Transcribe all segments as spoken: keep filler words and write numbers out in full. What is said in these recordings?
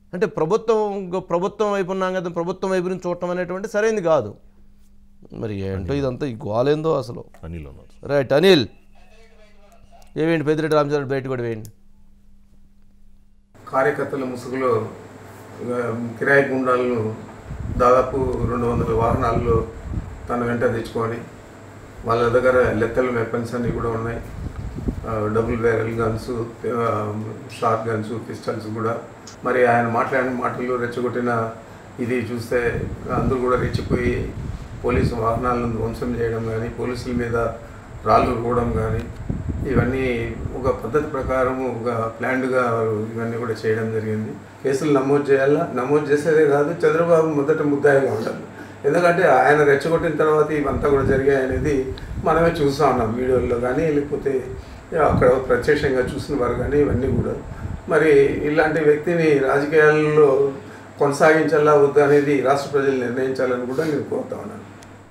అంటే ప్రభుత్వం ప్రభుత్వం వైపు ఉన్నాం కదా, ప్రభుత్వం వైపు నుంచి చూడటం అనేటువంటి సరైనది కాదు. మరి ఏంటో ఇదంతా ఈ గోలేందో అసలు. అనిల్ ఉన్నారు. రైట్ అనిల్, ఏవేంటి పెద్దిరెడ్డి రామచంద్ర బయట కూడా వేయండి. కార్యకర్తల ముసుగులో కిరాయి గుండాలను దాదాపు రెండు వందల వాహనాల్లో తన వెంట తెచ్చుకొని వాళ్ళ దగ్గర లెక్కలు వెపన్స్ అన్నీ కూడా ఉన్నాయి. Double barrel guns, short guns, pistols కూడా. మరి ఆయన మాట్లాడిన మాటలు రెచ్చగొట్టిన ఇది చూస్తే అందరూ కూడా రెచ్చిపోయి పోలీసు వాహనాలను ధ్వంసం చేయడం కానీ, పోలీసుల మీద రాళ్ళు రువ్వడం కానీ, ఇవన్నీ ఒక పద్ధతి ప్రకారం ఒక ప్లాన్డ్గా ఇవన్నీ కూడా చేయడం జరిగింది. కేసులు నమోదు చేయాలా, నమోదు చేసేదే కాదు, చంద్రబాబు మొదట ముద్దాయిగా ఉండాలి. ఎందుకంటే ఆయన రెచ్చగొట్టిన తర్వాత ఇవంతా కూడా జరిగాయి అనేది మనమే చూస్తూ ఉన్నాం వీడియోల్లో కానీ, లేకపోతే అక్కడ ప్రత్యక్షంగా చూసిన వారు కానీ, ఇవన్నీ కూడా. మరి ఇలాంటి వ్యక్తిని రాజకీయాల్లో కొనసాగించాలా వద్దా అనేది రాష్ట్ర ప్రజలు నిర్ణయించాలని కూడా నేను కోరుతా ఉన్నాను.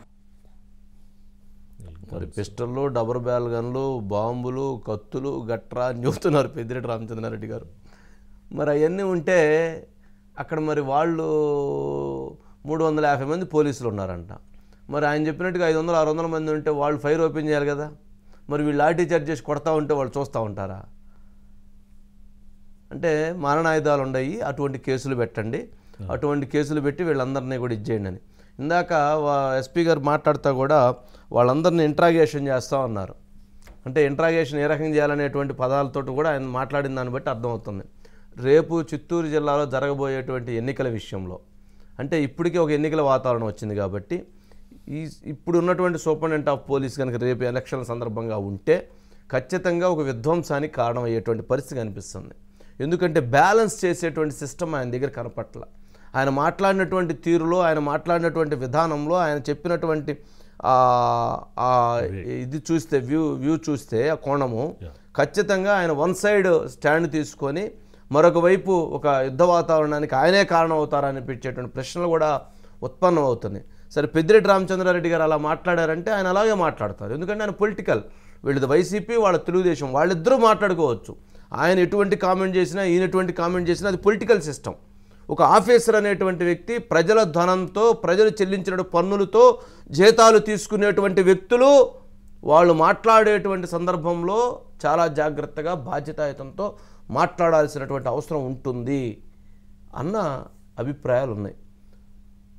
మరి పిస్టల్లో, డబర్ బ్యాల్ గన్లు, బాంబులు, కత్తులు గట్రా అని చెబుతున్నారు పెద్దిరెడ్డి రామచంద్రారెడ్డి గారు. మరి అవన్నీ ఉంటే అక్కడ మరి వాళ్ళు మూడు వందల యాభై మంది పోలీసులు ఉన్నారంట. మరి ఆయన చెప్పినట్టుగా ఐదు వందల ఆరు వందల మంది ఉంటే వాళ్ళు ఫైర్ ఓపెన్ చేయాలి కదా. మరి వీళ్ళు లాఠీ చార్జ్ చేసి కొడతా ఉంటే వాళ్ళు చూస్తూ ఉంటారా? అంటే మారణాయుధాలు ఉన్నాయి, అటువంటి కేసులు పెట్టండి, అటువంటి కేసులు పెట్టి వీళ్ళందరినీ కూడా ఇచ్చేయండి అని. ఇందాక ఎస్పీ గారు మాట్లాడుతూ కూడా వాళ్ళందరినీ ఇంట్రాగేషన్ చేస్తూ ఉన్నారు. అంటే ఇంట్రాగేషన్ ఏ రకంగా చేయాలనేటువంటి పదాలతో కూడా ఆయన మాట్లాడిన దాన్ని బట్టి అర్థమవుతుంది. రేపు చిత్తూరు జిల్లాలో జరగబోయేటువంటి ఎన్నికల విషయంలో, అంటే ఇప్పటికే ఒక ఎన్నికల వాతావరణం వచ్చింది కాబట్టి ఈ ఇప్పుడు ఉన్నటువంటి సూపరింటెండెంట్ ఆఫ్ పోలీస్ కనుక రేపు ఎలక్షన్ల సందర్భంగా ఉంటే ఖచ్చితంగా ఒక విధ్వంసానికి కారణమయ్యేటువంటి పరిస్థితి కనిపిస్తుంది. ఎందుకంటే బ్యాలెన్స్ చేసేటువంటి సిస్టమ్ ఆయన దగ్గర కనపట్ల. ఆయన మాట్లాడినటువంటి తీరులో, ఆయన మాట్లాడినటువంటి విధానంలో, ఆయన చెప్పినటువంటి ఇది చూస్తే వ్యూ వ్యూ చూస్తే ఆ కోణము ఖచ్చితంగా ఆయన వన్ సైడ్ స్టాండ్ తీసుకొని మరొక వైపు ఒక యుద్ధ వాతావరణానికి ఆయనే కారణం అవుతారనిపించేటువంటి ప్రశ్నలు కూడా ఉత్పన్నం అవుతున్నాయి. సరే, పెద్దిరెడ్డి రామచంద్రారెడ్డి గారు అలా మాట్లాడారంటే ఆయన అలాగే మాట్లాడతారు. ఎందుకంటే ఆయన పొలిటికల్, వీళ్ళది వైసీపీ, వాళ్ళ తెలుగుదేశం, వాళ్ళిద్దరూ మాట్లాడుకోవచ్చు. ఆయన ఎటువంటి కామెంట్ చేసినా, ఈయన ఎటువంటి కామెంట్ చేసినా అది పొలిటికల్ సిస్టమ్. ఒక ఆఫీసర్ అనేటువంటి వ్యక్తి ప్రజల ధనంతో, ప్రజలు చెల్లించిన పన్నులతో జీతాలు తీసుకునేటువంటి వ్యక్తులు వాళ్ళు మాట్లాడేటువంటి సందర్భంలో చాలా జాగ్రత్తగా, బాధ్యతాయుతంతో మాట్లాడాల్సినటువంటి అవసరం ఉంటుంది అన్న అభిప్రాయాలు ఉన్నాయి.